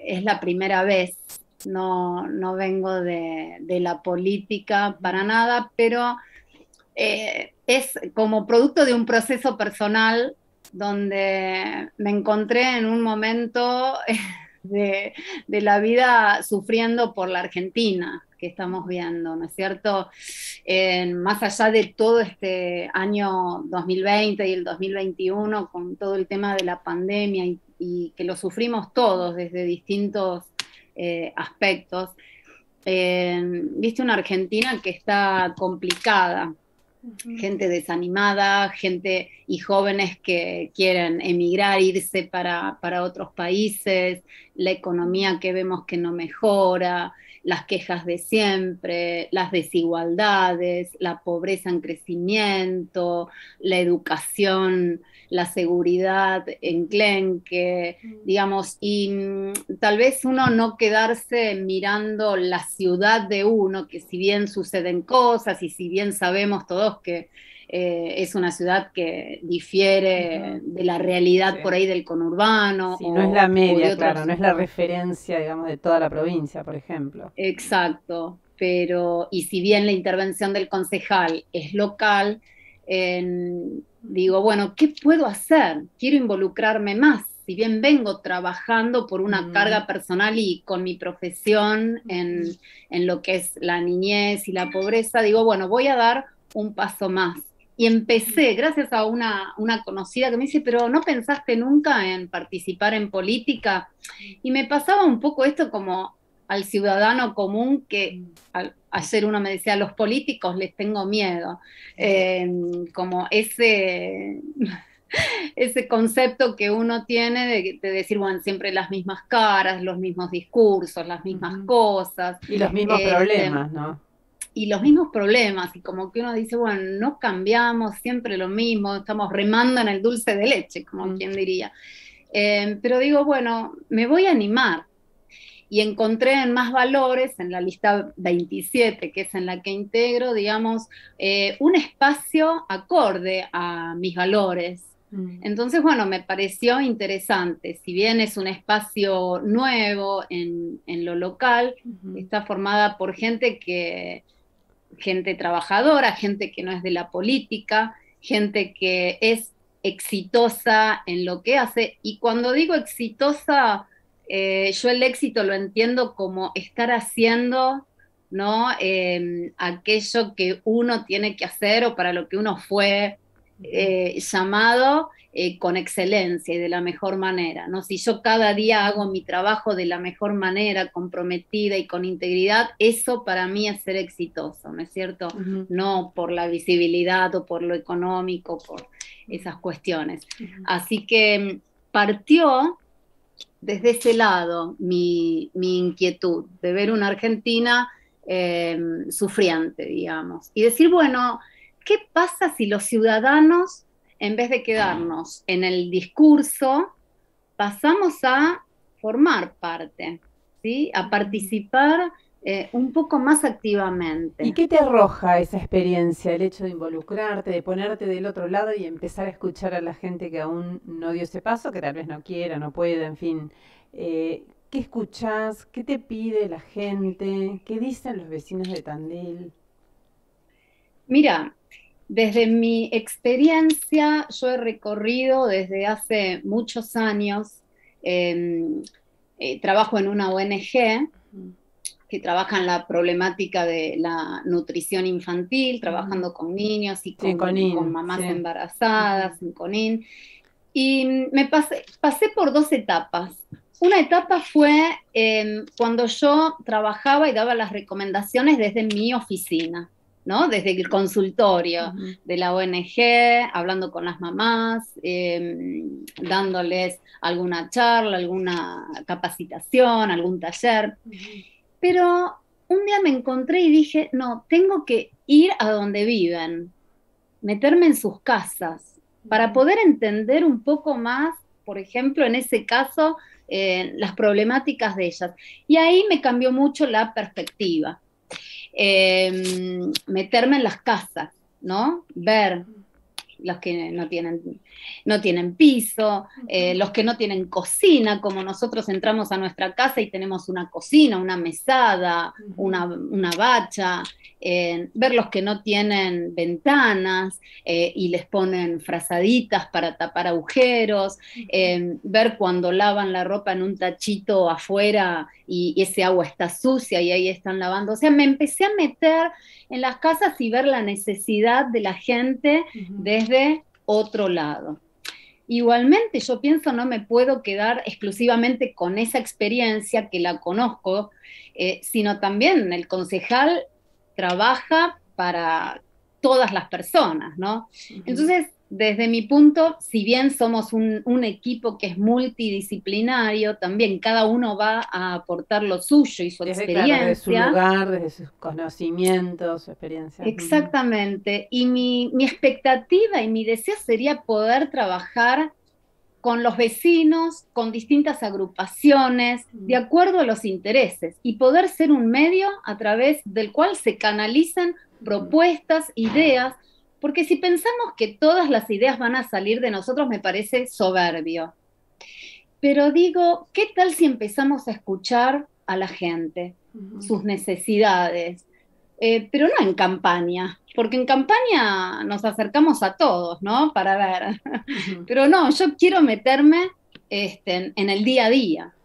es la primera vez, no vengo de la política para nada, pero es como producto de un proceso personal donde me encontré en un momento de, de la vida sufriendo por la Argentina que estamos viendo, ¿no es cierto? Más allá de todo este año 2020 y el 2021, con todo el tema de la pandemia y que lo sufrimos todos desde distintos aspectos, viste una Argentina que está complicada, gente desanimada, gente y jóvenes que quieren emigrar, irse para otros países, la economía que vemos que no mejora, las quejas de siempre, las desigualdades, la pobreza en crecimiento, la educación, la seguridad enclenque, digamos, y tal vez uno no quedarse mirando la ciudad de uno, que si bien suceden cosas y si bien sabemos todos que es una ciudad que difiere Ujú. de la realidad por Sí. ahí del conurbano Sí, no es la o de media, claro, otros. no es la referencia, digamos, de toda la provincia, por ejemplo. Exacto, pero y si bien la intervención del concejal es local, digo, bueno, ¿qué puedo hacer? Quiero involucrarme más. Si bien vengo trabajando por una Mm, carga personal y con mi profesión en lo que es la niñez y la pobreza, digo, bueno, voy a dar un paso más. Y empecé, gracias a una conocida que me dice, pero ¿no pensaste nunca en participar en política? Y me pasaba un poco esto como al ciudadano común que ayer uno me decía, a los políticos les tengo miedo. Como ese concepto que uno tiene de decir, bueno, siempre las mismas caras, los mismos discursos, las mismas ujú. cosas, Y los mismos este, problemas, ¿no? y los mismos problemas, y como que uno dice, bueno, no cambiamos, siempre lo mismo, estamos remando en el dulce de leche, como Mm, quien diría. Pero digo, bueno, me voy a animar, y encontré en Más Valores, en la lista 27, que es en la que integro, digamos, un espacio acorde a mis valores. mm, Entonces, bueno, me pareció interesante, si bien es un espacio nuevo en lo local, ujú, está formada por gente trabajadora, gente que no es de la política, gente que es exitosa en lo que hace. Y cuando digo exitosa, yo el éxito lo entiendo como estar haciendo, ¿no? Aquello que uno tiene que hacer o para lo que uno fue ujú, llamado con excelencia y de la mejor manera, ¿no? Si yo cada día hago mi trabajo de la mejor manera, comprometida y con integridad, eso para mí es ser exitoso, ¿no es cierto? ujú, No por la visibilidad o por lo económico, por esas cuestiones. ujú. Así que partió desde ese lado mi inquietud de ver una Argentina sufriente, digamos, y decir, bueno, ¿qué pasa si los ciudadanos, en vez de quedarnos en el discurso, pasamos a formar parte, ¿sí? A participar un poco más ¿Y activamente? qué te arroja esa experiencia, el hecho de involucrarte, de ponerte del otro lado y empezar a escuchar a la gente que aún no dio ese paso, que tal vez no quiera, no pueda, en fin? ¿Qué escuchás? ¿Qué te pide la gente? ¿Qué dicen los vecinos de Tandil? Mira, desde mi experiencia, yo he recorrido desde hace muchos años, eh, trabajo en una ONG Ujú, que trabaja en la problemática de la nutrición infantil, ujú. trabajando con niños y Sí, con Conin, mamás sí. embarazadas, Ujú, en CONIN. Y pasé por dos etapas. Una etapa fue cuando yo trabajaba y daba las recomendaciones desde mi oficina, ¿no? Desde el consultorio ujú, de la ONG, hablando con las mamás, dándoles alguna charla, alguna capacitación, algún taller. ujú, Pero un día me encontré y dije, no, tengo que ir a donde viven, meterme en sus casas para ujú, poder entender un poco más, por ejemplo, en ese caso, las problemáticas de ellas. Y ahí me cambió mucho la perspectiva. Meterme en las casas, ¿no? Ver los que no tienen. no tienen piso, los que no tienen cocina, como nosotros entramos a nuestra casa y tenemos una cocina, una mesada, una bacha, ver los que no tienen ventanas y les ponen frazaditas para tapar agujeros, ver cuando lavan la ropa en un tachito afuera y ese agua está sucia y ahí están lavando. O sea, me empecé a meter en las casas y ver la necesidad de la gente desde otro lado. Igualmente, yo pienso, no me puedo quedar exclusivamente con esa experiencia que la conozco, sino también el concejal trabaja para todas las personas, ¿no? Entonces, desde mi punto, si bien somos un equipo que es multidisciplinario, también cada uno va a aportar lo suyo y su Claro, desde su experiencia. lugar, desde sus conocimientos, su experiencia. Exactamente. Y mi expectativa y mi deseo sería poder trabajar con los vecinos, con distintas agrupaciones, de acuerdo a los intereses, y poder ser un medio a través del cual se canalizan propuestas, ideas, porque si pensamos que todas las ideas van a salir de nosotros, me parece soberbio. Pero digo, ¿qué tal si empezamos a escuchar a la gente, sus necesidades? Pero no en campaña, porque en campaña nos acercamos a todos, ¿no? Para ver. Pero no, yo quiero meterme en el día a día.